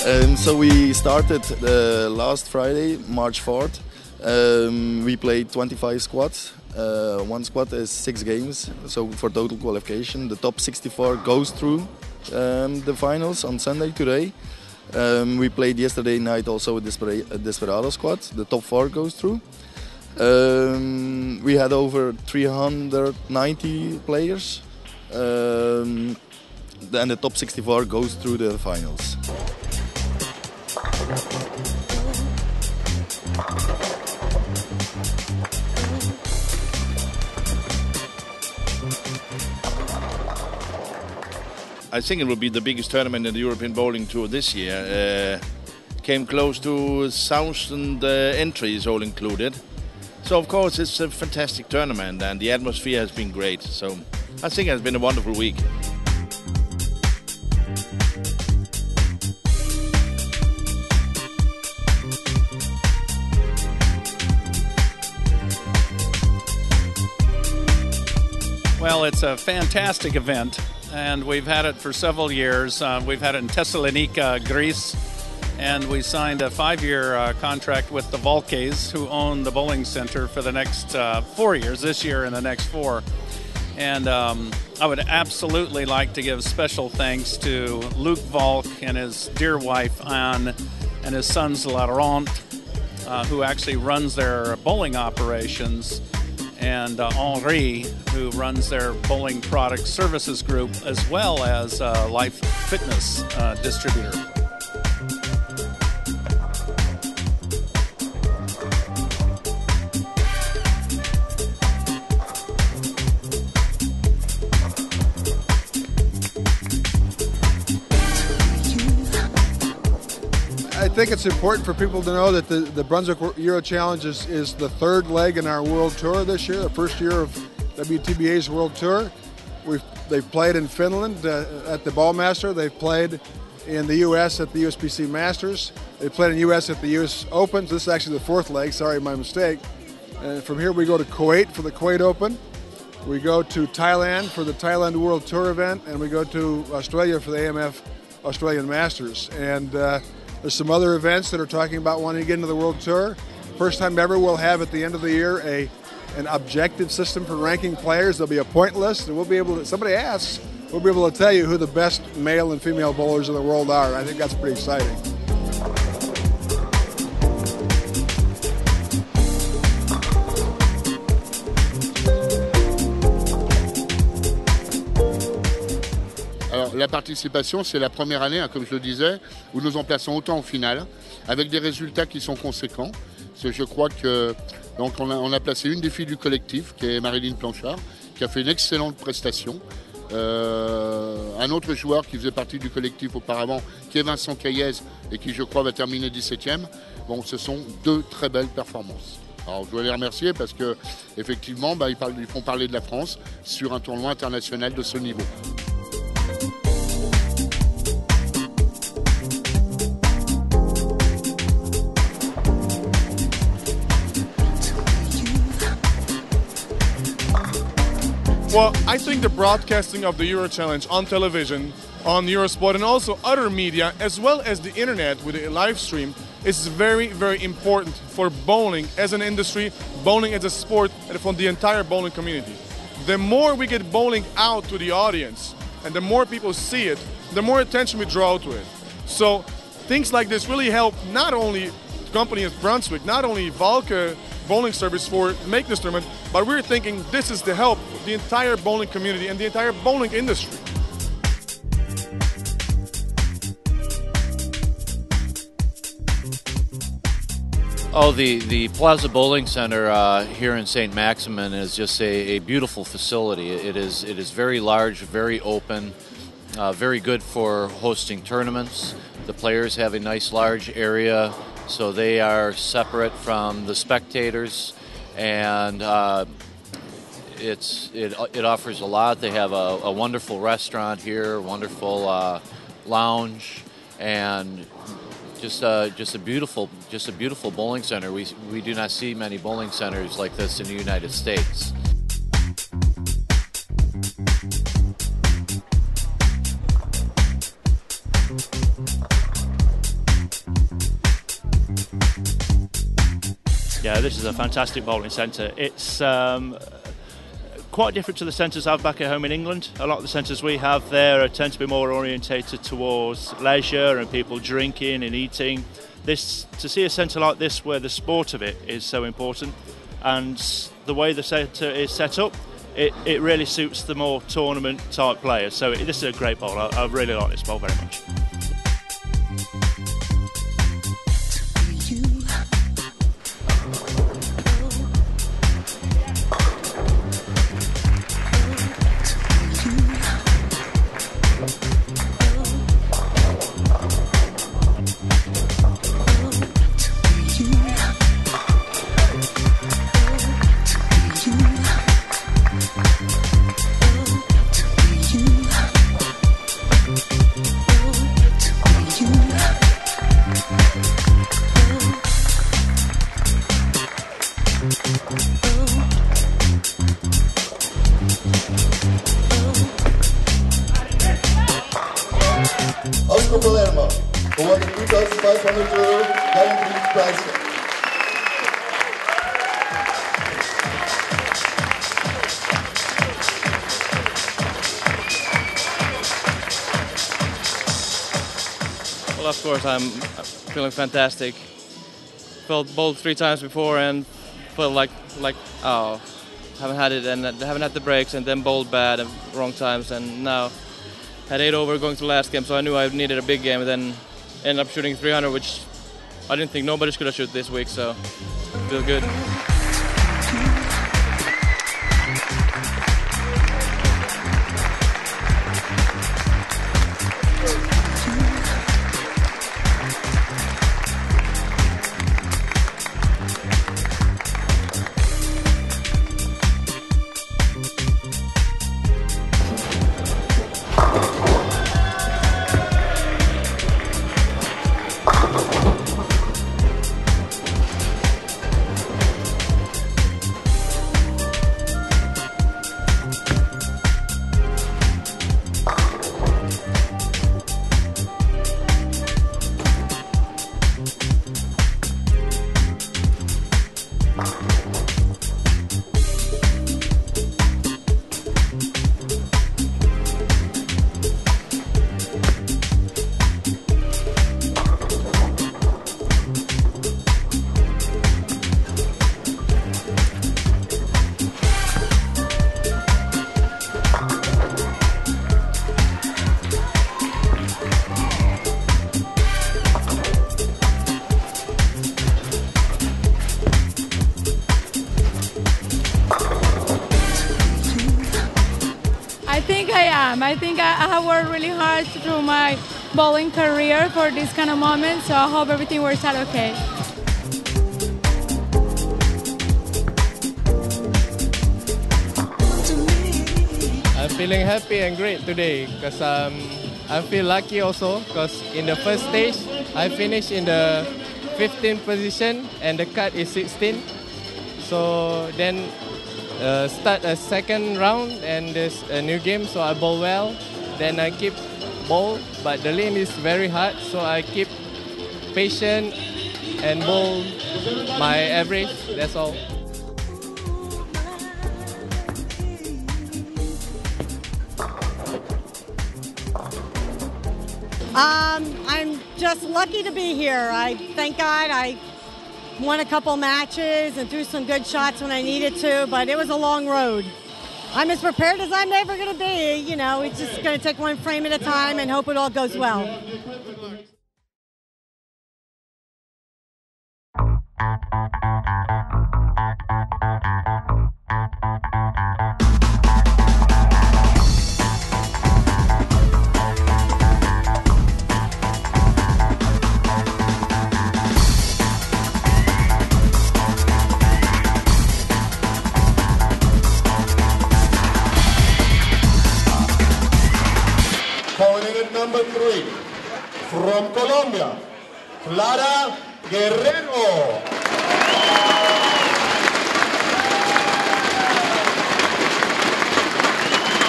So we started last Friday, March 4th. We played 25 squads. One squad is 6 games, so for total qualification. The top 64 goes through the finals on Sunday today. We played yesterday night also with Desperado squad. The top 4 goes through. We had over 390 players. And the top 64 goes through the finals. I think it will be the biggest tournament in the European Bowling Tour this year. Came close to 1,000 entries all included. So of course it's a fantastic tournament and the atmosphere has been great. So I think it has been a wonderful week. Well, it's a fantastic event, and we've had it for several years. We've had it in Thessalonica, Greece, and we signed a 5-year contract with the Valkes, who own the bowling center, for the next 4 years, this year and the next 4. And I would absolutely like to give special thanks to Luc Valk and his dear wife, Anne, and his sons, Laurent, who actually runs their bowling operations, and Henri, who runs their bowling product services group, as well as Life Fitness distributor. I think it's important for people to know that the Brunswick Euro Challenge is the 3rd leg in our World Tour this year, the first year of WTBA's World Tour. They've played in Finland at the Ballmaster. They've played in the U.S. at the USBC Masters. They played in the U.S. at the U.S. Opens. This is actually the 4th leg. Sorry, my mistake. And from here we go to Kuwait for the Kuwait Open. We go to Thailand for the Thailand World Tour event, and we go to Australia for the AMF Australian Masters. And there's some other events that are talking about wanting to get into the World Tour. First time ever we'll have at the end of the year an objective system for ranking players. There'll be a point list, and we'll be able to, somebody asks, we'll be able to tell you who the best male and female bowlers in the world are. I think that's pretty exciting. Alors, la participation, c'est la première année, comme je le disais, où nous en plaçons autant en finale, avec des résultats qui sont conséquents. Je crois que donc on a placé une des filles du collectif, qui est Marilyn Planchard, qui a fait une excellente prestation. Un autre joueur qui faisait partie du collectif auparavant, qui est Vincent Caillez, et qui, je crois, va terminer 17e. Bon, ce sont 2 très belles performances. Alors, je dois les remercier parce qu'effectivement, ils font parler de la France sur un tournoi international de ce niveau. Well, I think the broadcasting of the Euro Challenge on television, on Eurosport, and also other media, as well as the internet with a live stream, is very, very important for bowling as an industry, bowling as a sport, and for the entire bowling community. The more we get bowling out to the audience, and the more people see it, the more attention we draw to it. So things like this really help not only the company as Brunswick, not only Valke bowling service for make this tournament, but we're thinking this is to help the entire bowling community and the entire bowling industry. Oh, the Plaza Bowling Center here in St. Maximin is just a beautiful facility. It is very large, very open, very good for hosting tournaments. The players have a nice large area, so they are separate from the spectators, and it offers a lot. They have a wonderful restaurant here, wonderful lounge, and just a beautiful bowling center. We do not see many bowling centers like this in the United States. Yeah, this is a fantastic bowling centre. It's quite different to the centres I have back at home in England. A lot of the centres we have there tend to be more orientated towards leisure and people drinking and eating. To see a centre like this where the sport of it is so important, and the way the centre is set up, it really suits the more tournament type players. So this is a great bowl. I really like this bowl very much. Palermo, who won the 2,500 euro guaranteed prize. Well, of course, I'm feeling fantastic. Felt bowled 3 times before and felt like oh, haven't had it and haven't had the breaks, and then bowled bad at wrong times, and now had 8 over going to the last game, so I knew I needed a big game, and then ended up shooting 300, which I didn't think nobody's gonna shoot this week, so feel good. I think I have worked really hard through my bowling career for this kind of moment, so I hope everything works out okay. I'm feeling happy and great today because I feel lucky also because in the first stage I finished in the 15th position and the cut is 16. So then start a second round and there's a new game, so I bowl well. Then I keep bowl, but the lane is very hard, so I keep patient and bowl my average, that's all. I'm just lucky to be here. I thank God I won a couple matches and threw some good shots when I needed to, but it was a long road. I'm as prepared as I'm ever going to be. You know, it's just going to take one frame at a time and hope it all goes well. Number 3, from Colombia, Clara Guerrero.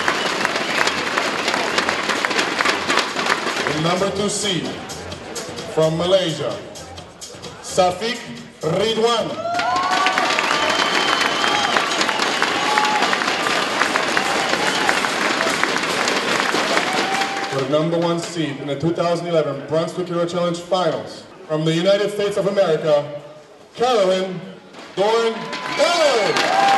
And number 2 seed, from Malaysia, Safiq Ridwan. For the #1 seed in the 2011 Brunswick Euro Challenge Finals, from the United States of America, Carolyn Doran Ballard.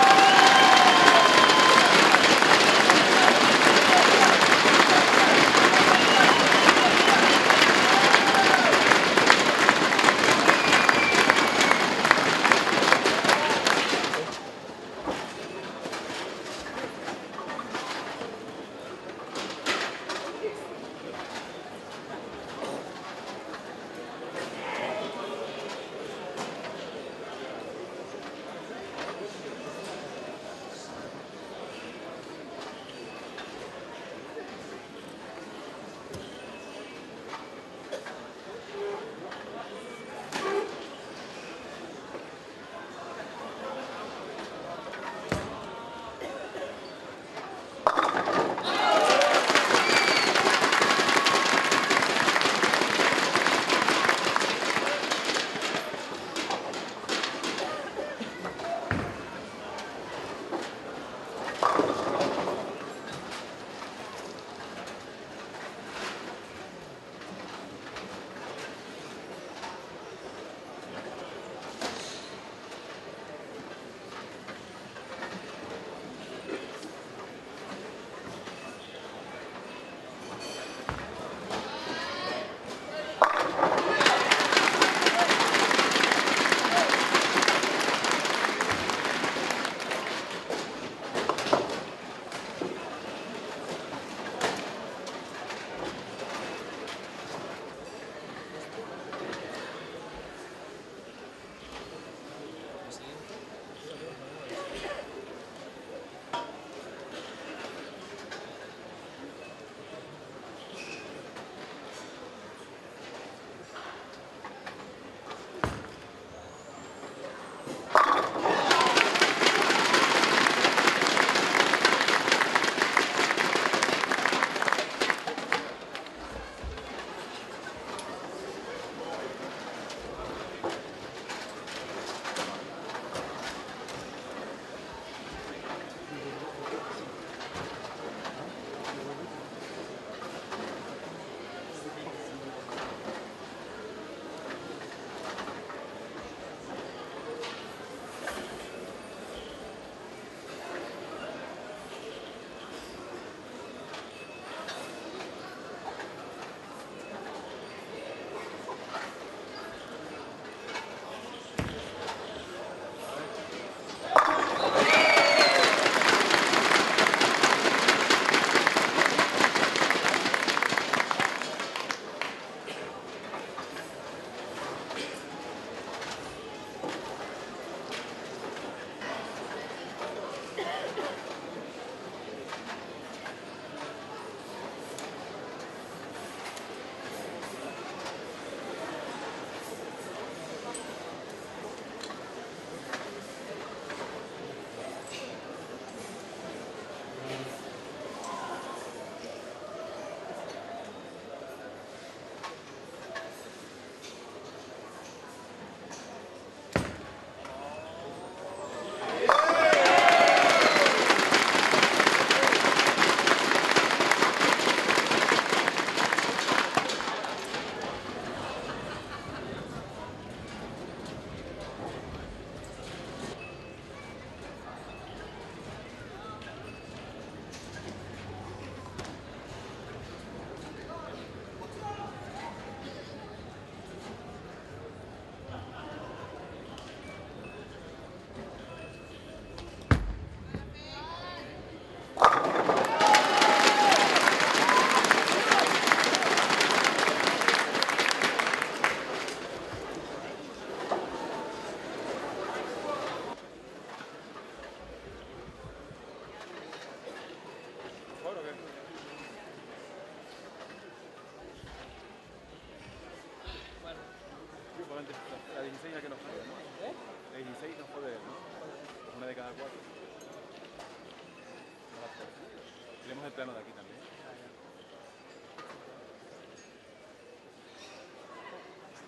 plano de aquí también.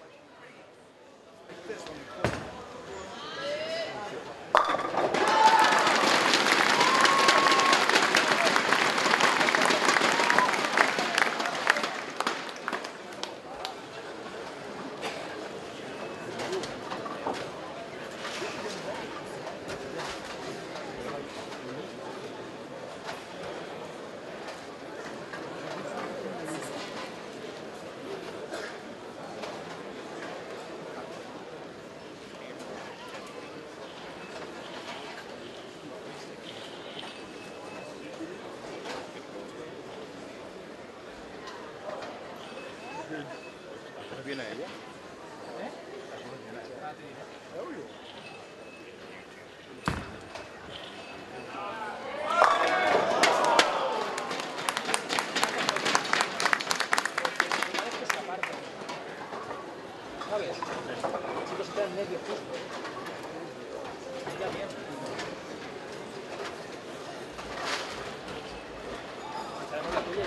conoces bien a ella? ¿Sabes? Los chicos están nervios justo. Ya bien. ¿Sabemos la tuya?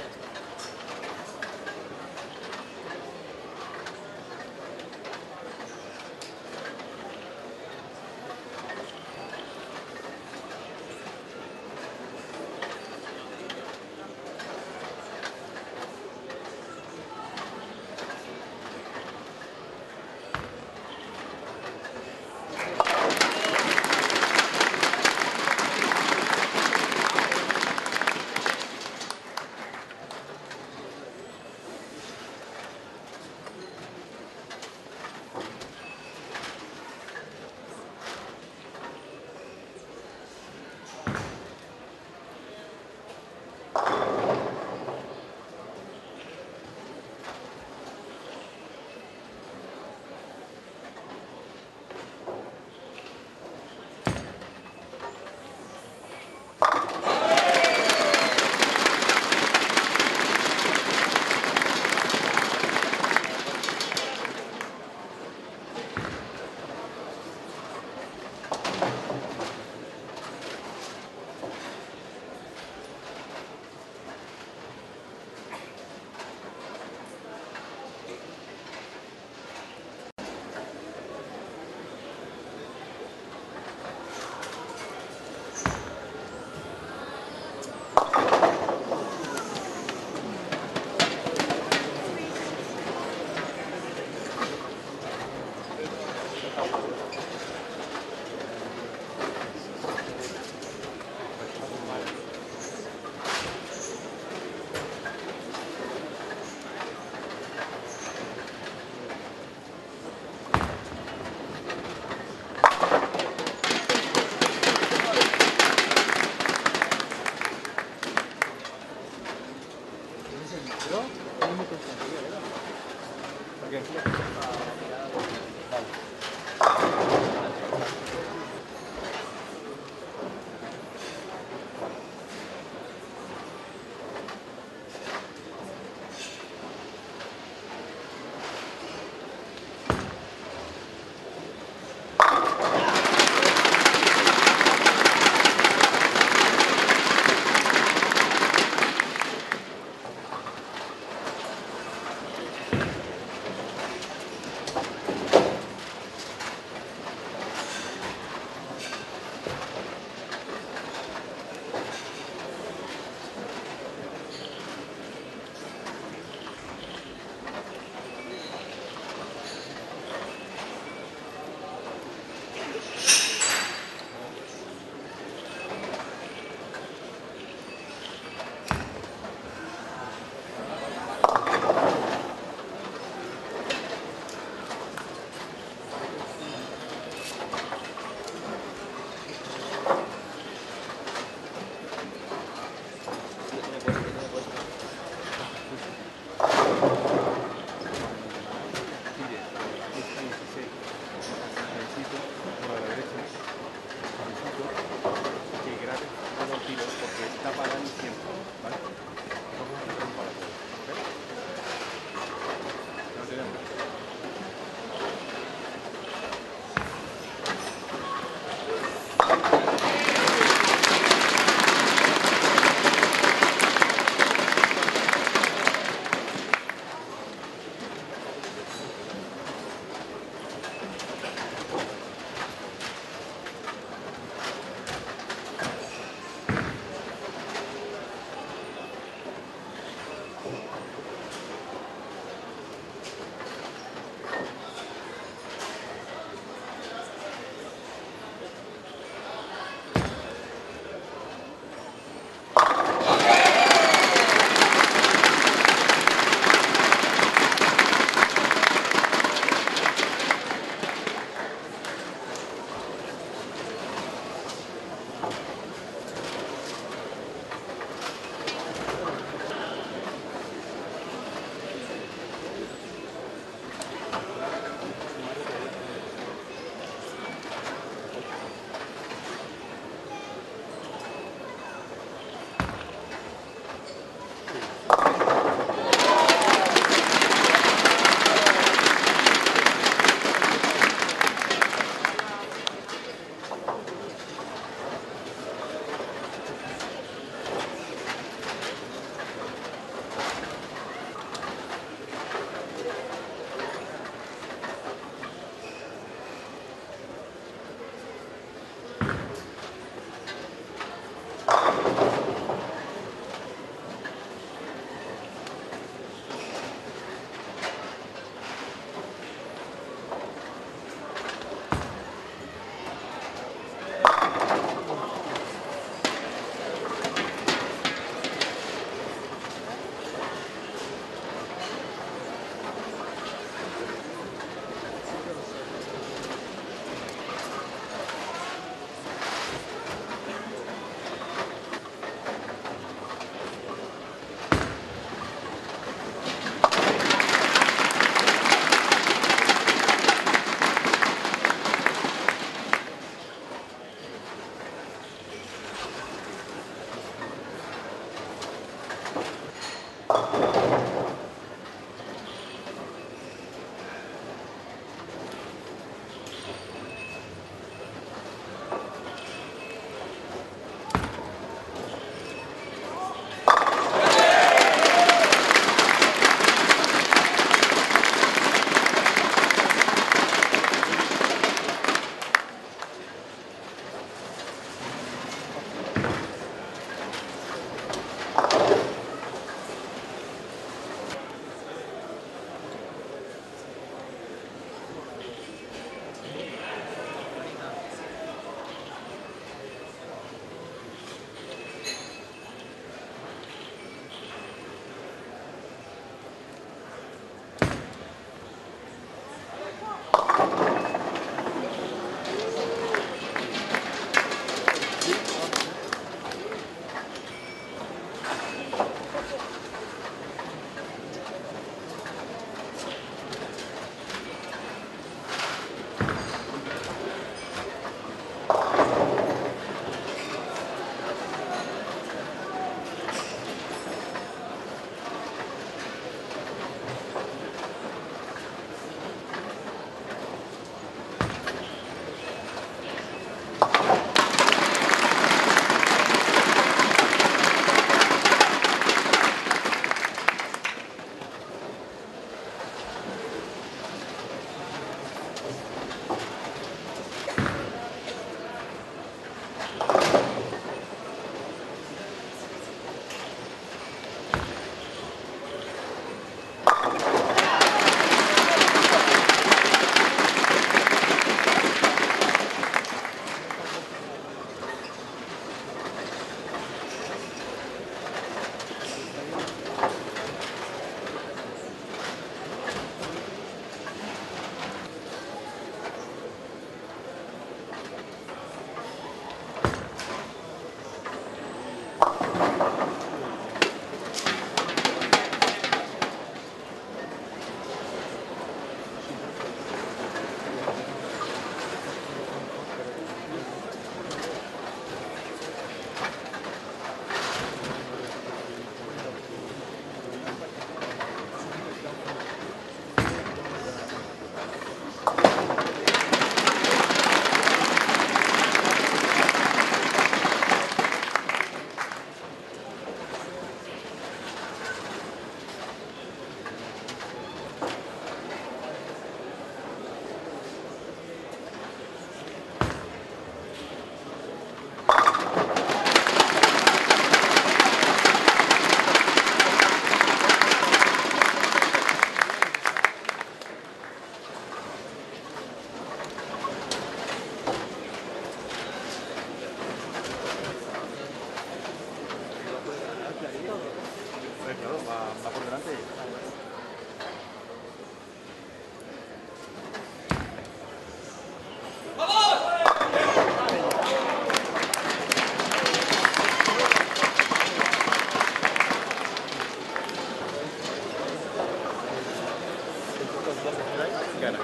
Gana.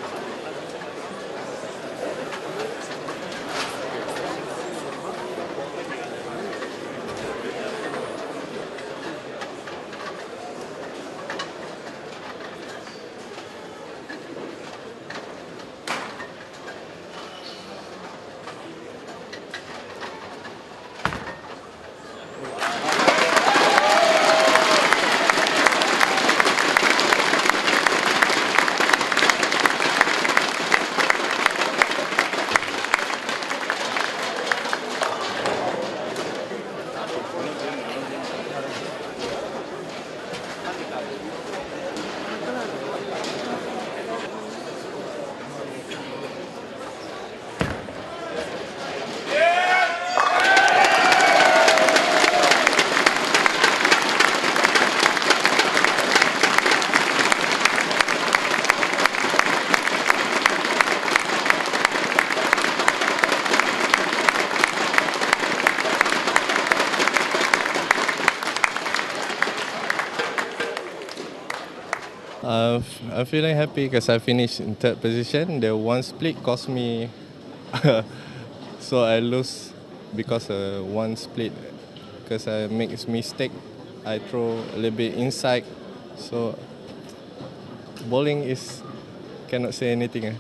I'm feeling happy because I finished in third position. The one split cost me, so I lose because one split. Because I make a mistake, I throw a little bit inside. So bowling is cannot say anything.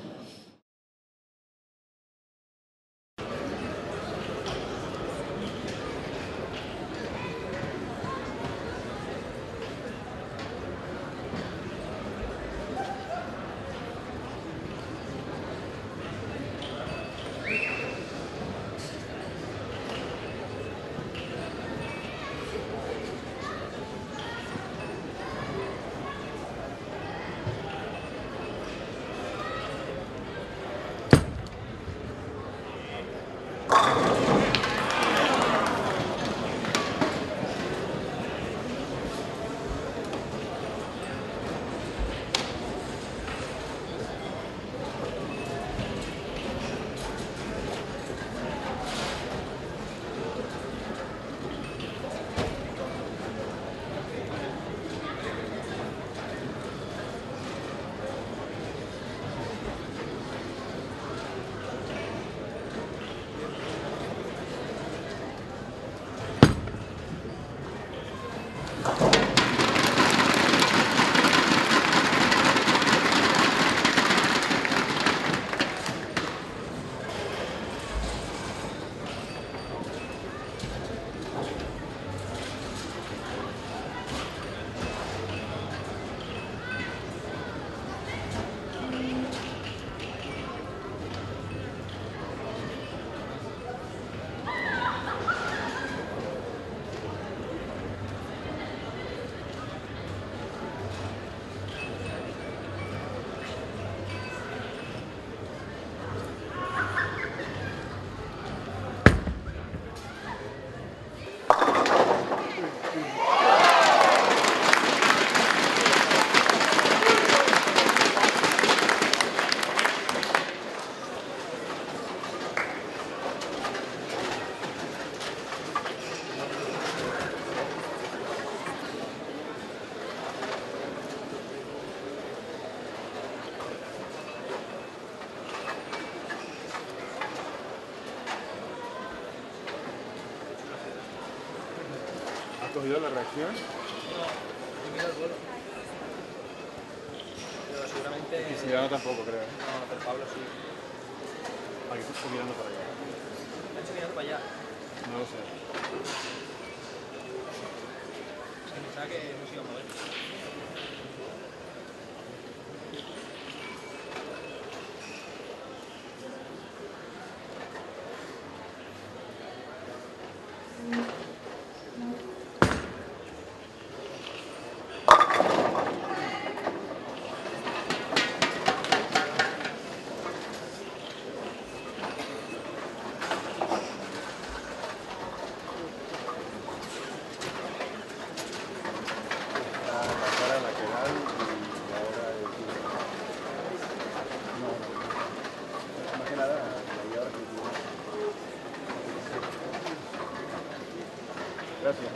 ¿Has cogido la reacción? No, he mirado el vuelo. Pero seguramente... Y Sirano tampoco, creo. No, pero Pablo sí. Aquí estoy mirando para allá. ¿Me han hecho mirando para allá? No lo sé. Es que pensaba que no se iba a mover. Gracias.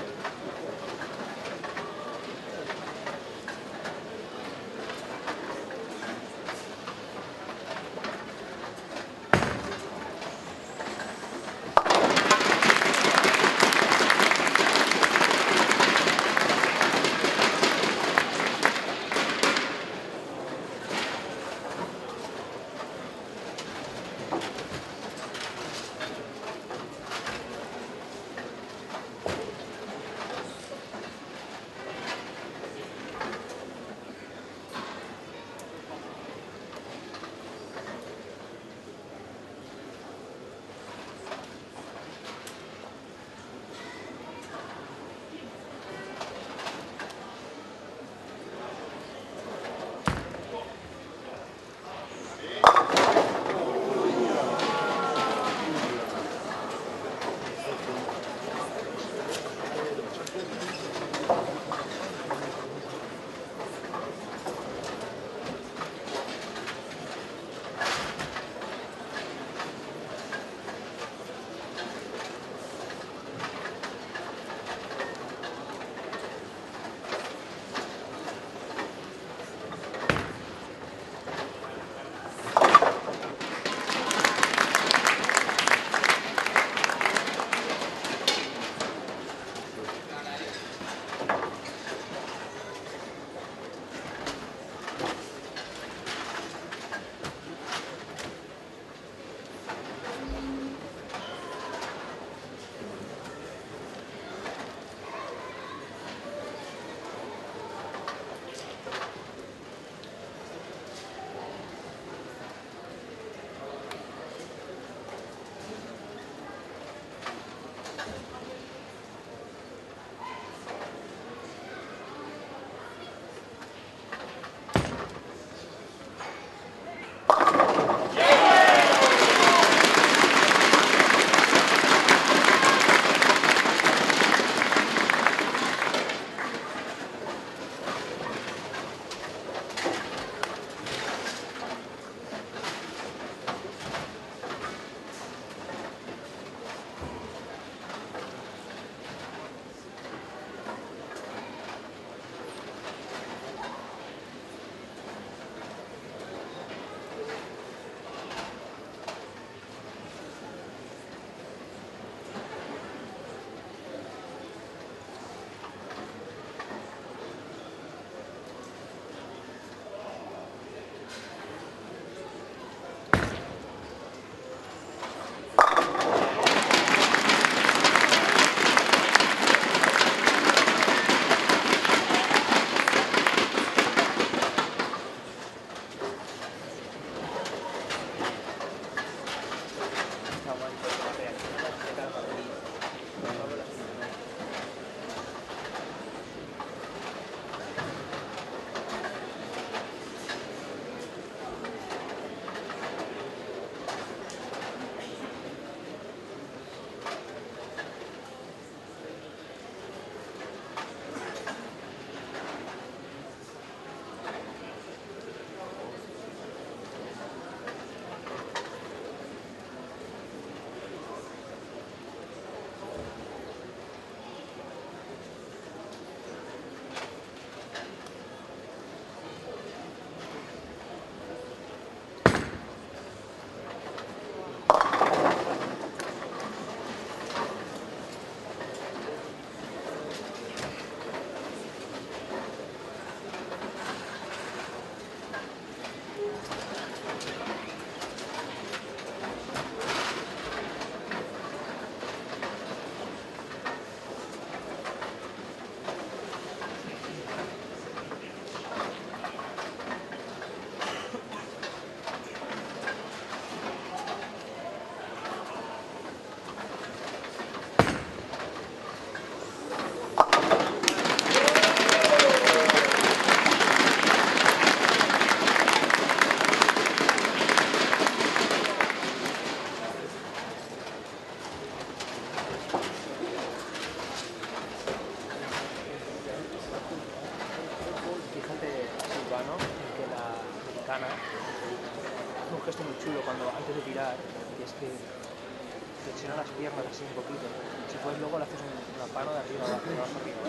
mexicana, hace un gesto muy chulo cuando antes de tirar, y es que flexiona las piernas así un poquito. Si puedes luego le haces una mano de arriba abajo, de abajo arriba.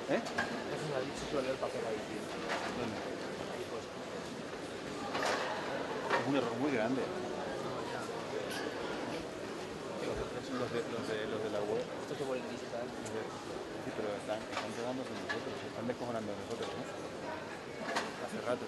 ¿Eh? Eso me ha dicho que el papel ahí, tío. Ahí pues. Es un error muy grande. Los de la web. Esto es de bowling digital. Sí, pero están pegándose en nosotros, se están descojonando de nosotros, ¿no? Hace rato.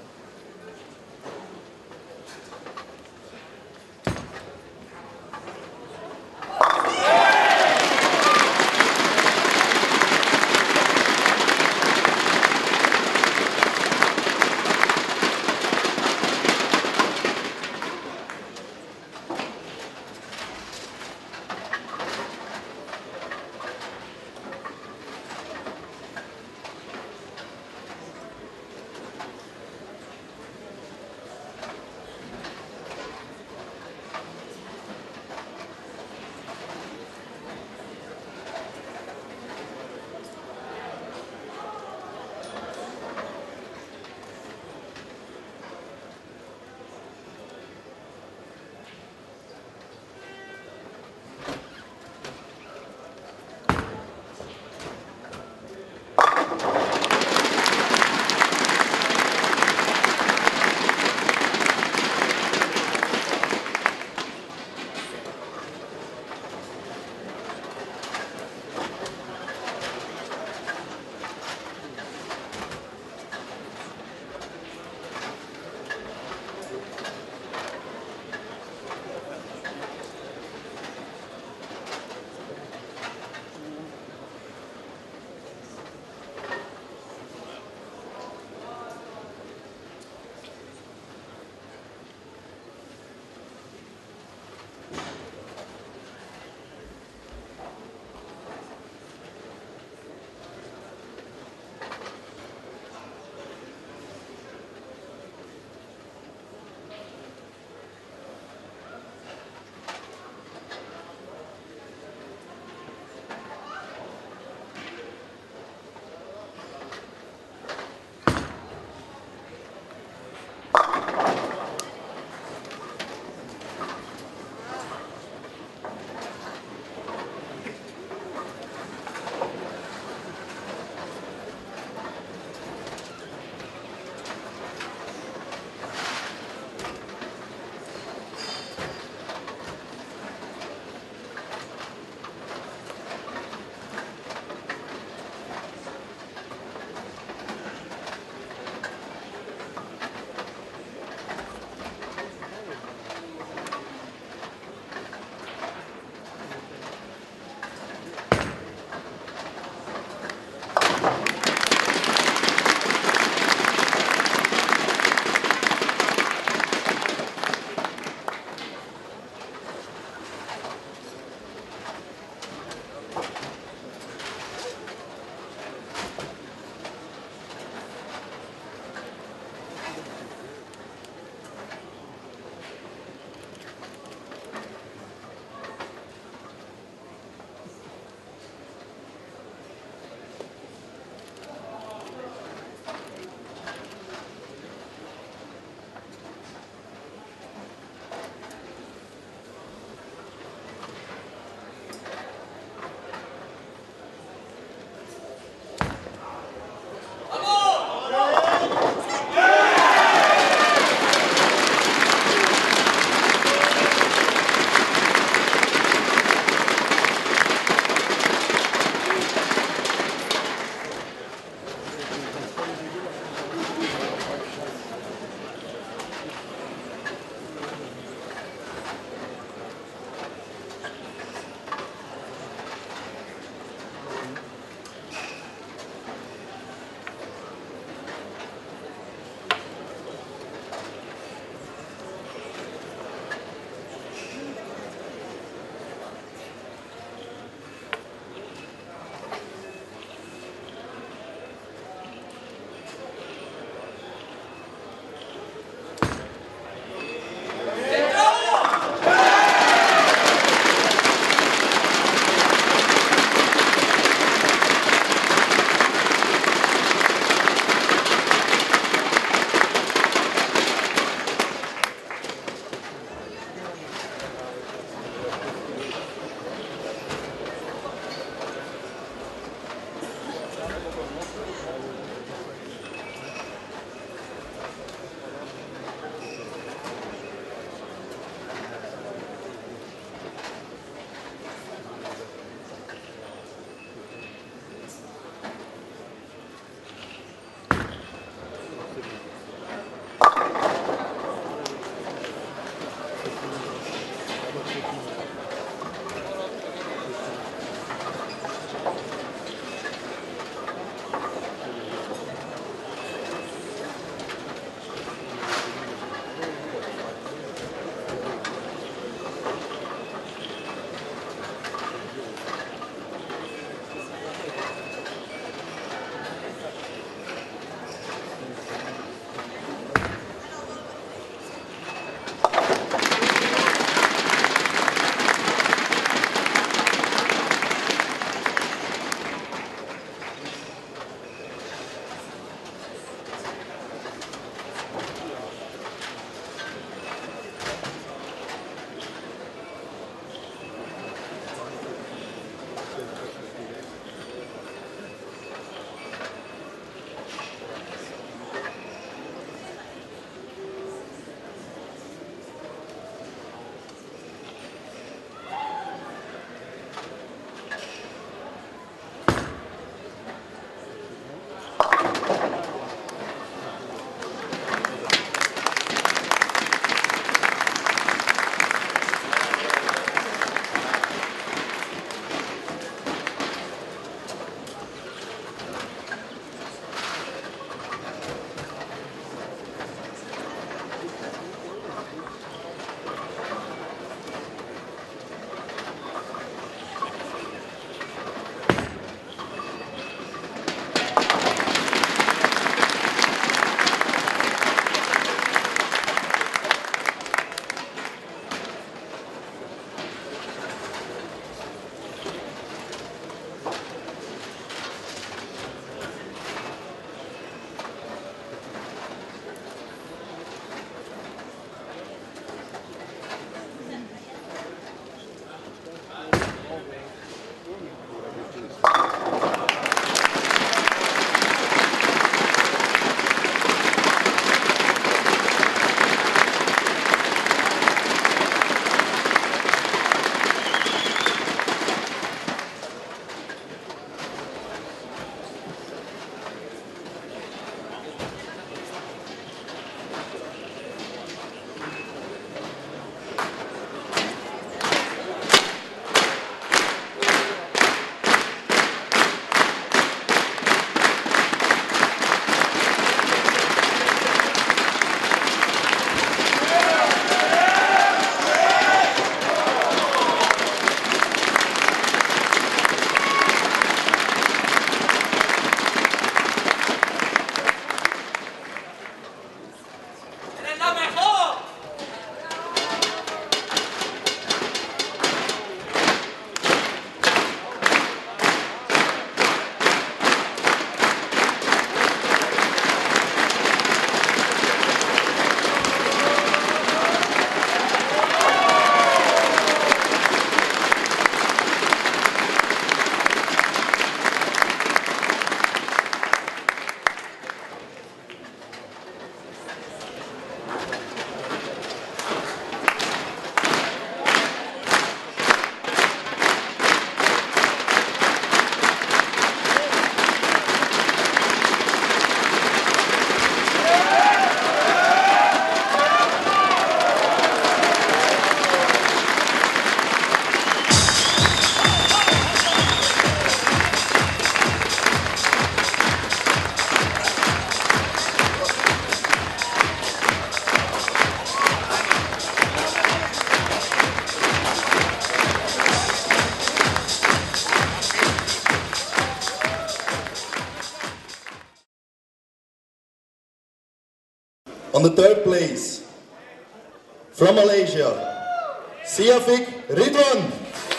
On the third place, from Malaysia, Siafik Ridwan.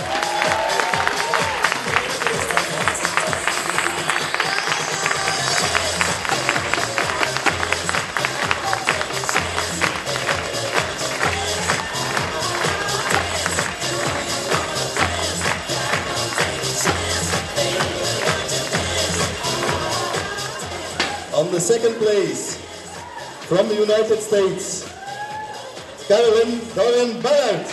On the second place, from the United States, Carolyn Dorian Ballard.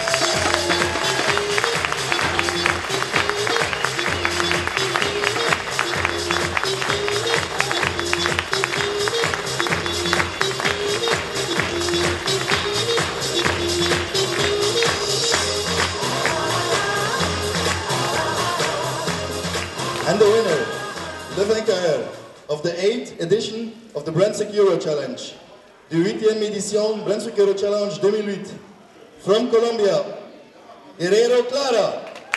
And the winner, the vainqueur of the 8th edition of the Brunswick Euro Challenge, the 8e édition Brunswick Euro Challenge 2008, from Colombia, Guerrero Clara.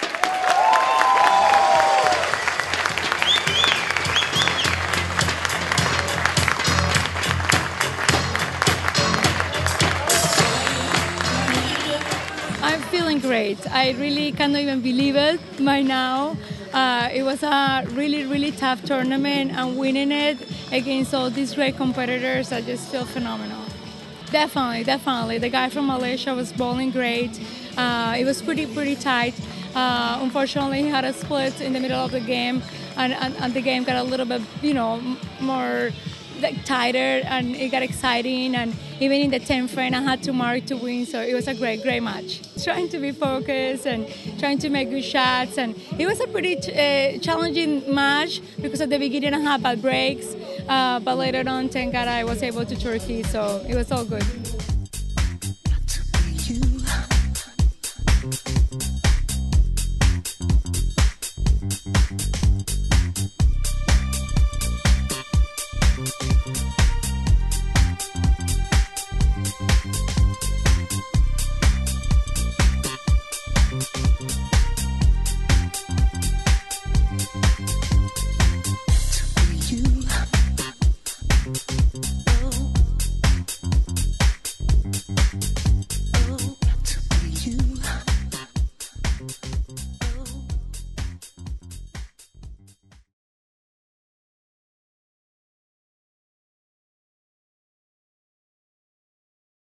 I'm feeling great. I really cannot even believe it by now. It was a really, really tough tournament, and winning it against all these great competitors, I just feel phenomenal. Definitely, definitely. The guy from Malaysia was bowling great. It was pretty tight. Unfortunately, he had a split in the middle of the game, and the game got a little bit, more tighter, and it got exciting. And even in the 10th frame, I had to mark to win, so it was a great match. Trying to be focused and trying to make good shots, and it was a pretty challenging match because at the beginning I had bad breaks, but later on, thank God I was able to turkey, so it was all good.